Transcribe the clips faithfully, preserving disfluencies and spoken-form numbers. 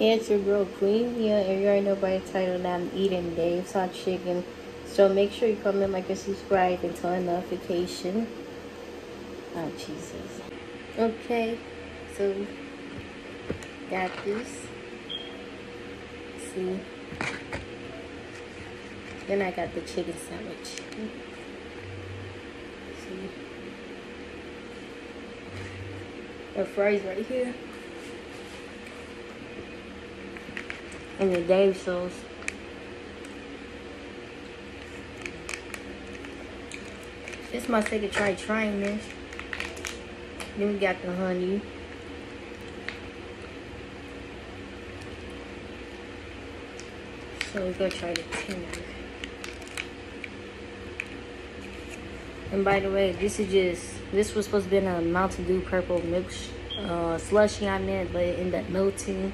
Yeah, it's your girl Queen. Yeah, and you already know by the title that I'm eating Dave's Hot Chicken. So make sure you comment, like, and subscribe, and turn on notification. Oh, Jesus. Okay, so got this. See? Then I got the chicken sandwich. See? The fries right here. And the Dave sauce. This is my second try trying this. Then we got the honey. So we're gonna try the tender. And by the way, this is just, this was supposed to be a Mountain Dew purple milk uh, slushy on it, but it ended up melting.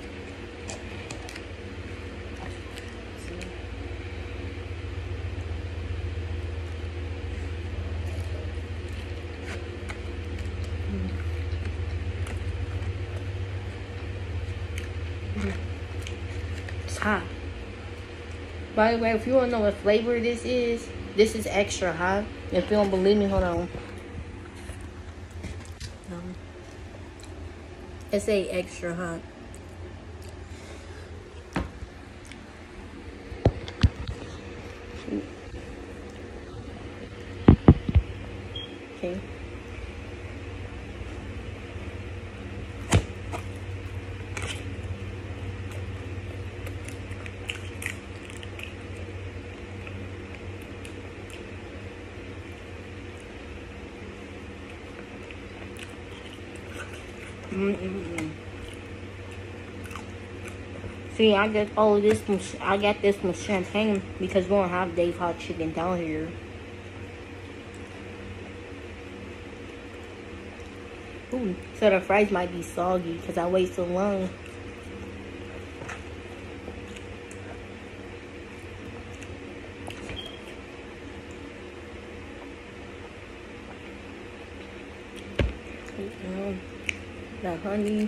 It's hot. By the way, if you want to know what flavor this is, this is extra hot. If you don't believe me, hold on. Um, it say extra hot. Okay. Mm-mm-mm. See, I got all of this from, I got this from Champagne because we don't have Dave Hot Chicken down here. Ooh, so the fries might be soggy because I wait so long. Um, the honey.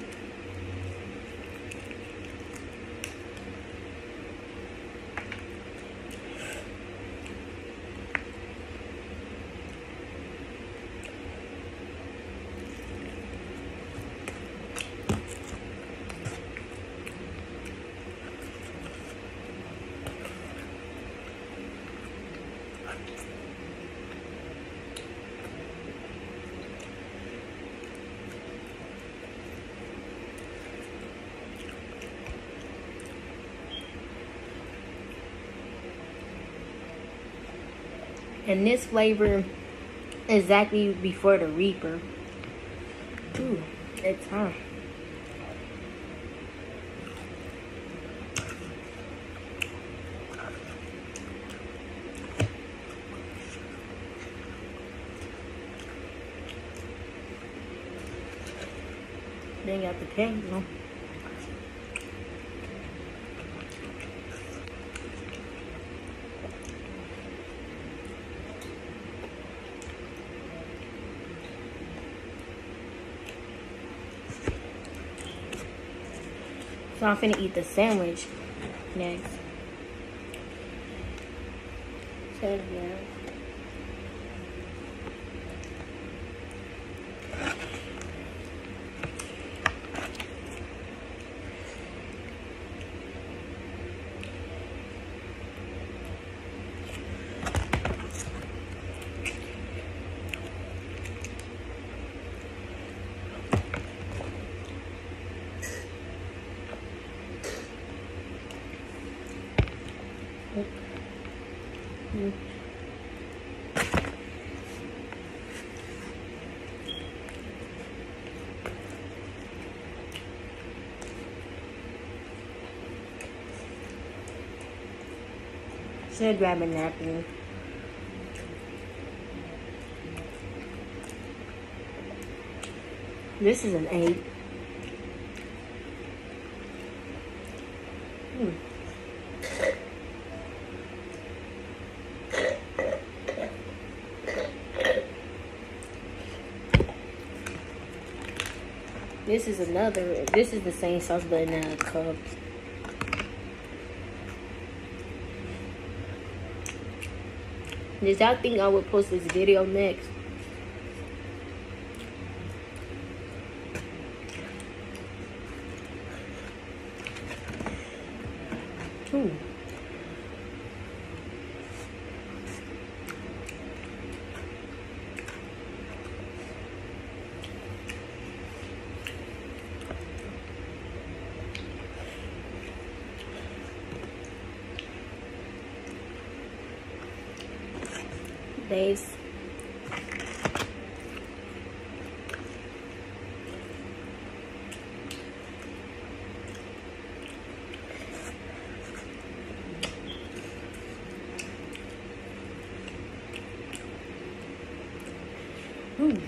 And this flavor exactly before the Reaper. Ooh, it's hot. Then got the cake, you know. So I'm finna eat the sandwich next. So yeah. Mm. Should I grab a napkin? This is an eight. Hmm. This is another, this is the same sauce but in a cup. Did y'all think I would post this video next? Ooh. Dave's. Hmm.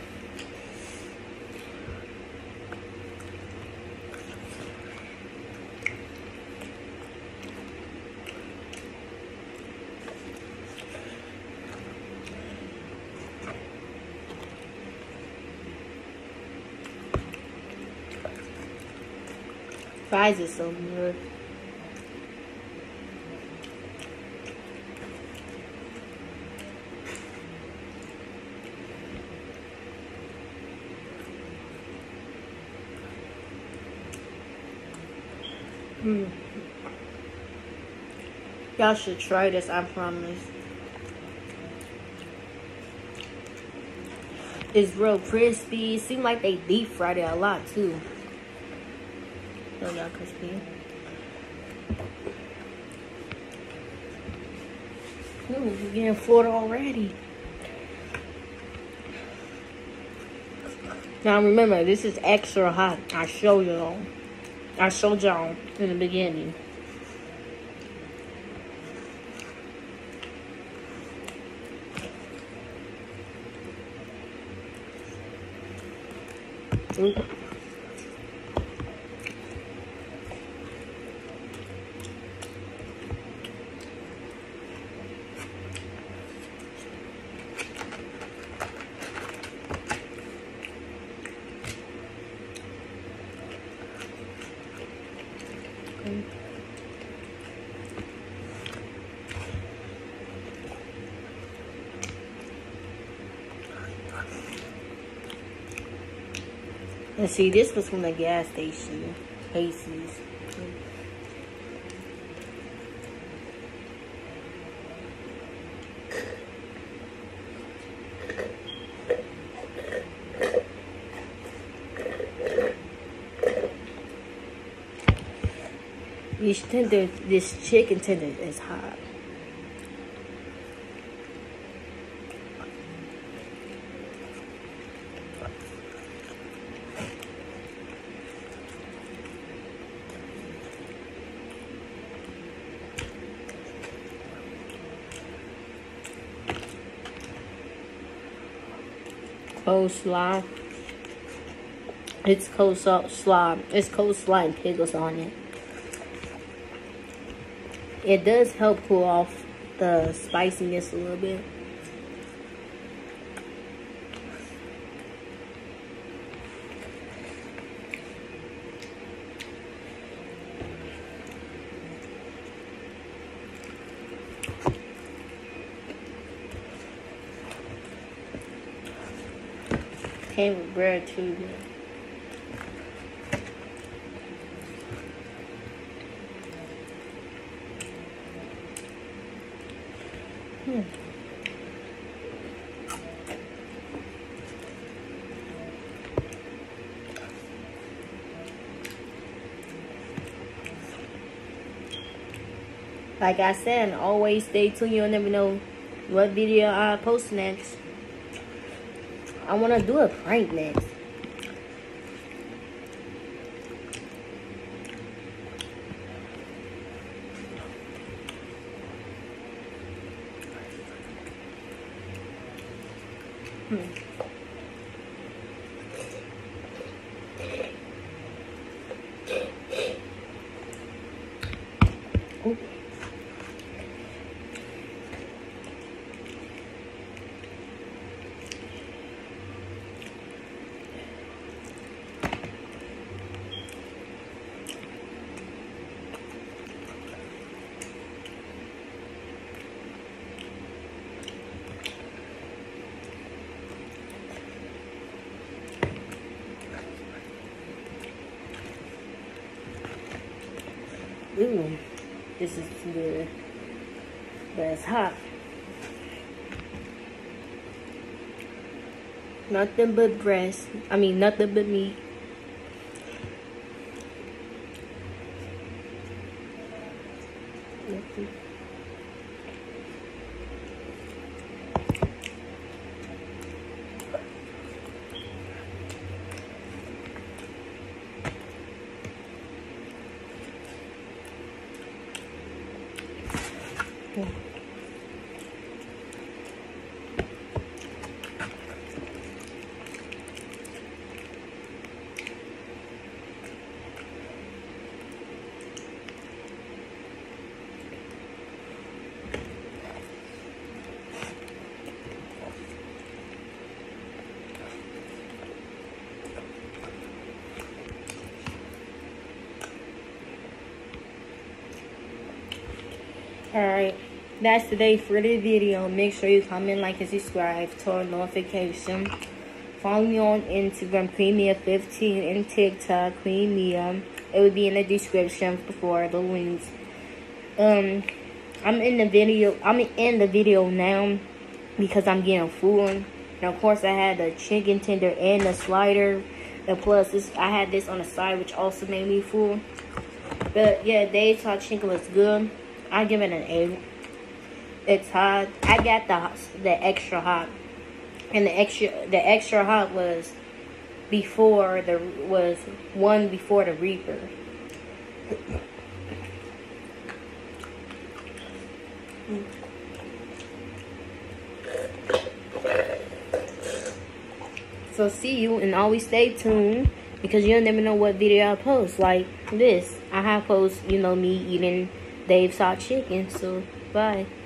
Fries is so good. Hmm. Y'all should try this, I promise. It's real crispy. It seems like they deep fried it a lot too. So y'all crispy. Ooh, we're getting Florida already. Now remember, this is extra hot. I showed y'all. I showed y'all in the beginning. Ooh. And see, this was from the gas station, Casey's. This tender, this chicken tender is hot. Coleslaw. It's coleslaw. It's coleslaw and pickles on it. It does help cool off the spiciness a little bit. Came with bread too. Hmm. Like I said, always stay tuned. You'll never know what video I post next. I want to do a prank next. Hmm. Ooh. Ooh, this is good, but it's hot. Nothing but breast. I mean, nothing but meat. Nothing. Alright, that's today for the video. Make sure you comment, like, and subscribe, turn notification. Follow me on Instagram, Queemia fifteen, and TikTok, Queemia. It will be in the description for the links. Um, I'm in the video. I'm in the video now because I'm getting full. And of course, I had the chicken tender and the slider. And plus, this I had this on the side, which also made me full. But yeah, Dave's hot chicken was good. I give it an eight. It's hot. I got the the extra hot, and the extra the extra hot was before the was one before the Reaper. So see you, and always stay tuned because you'll never know what video I post. Like this, I have post, you know, me eating Dave's hot chicken. So bye.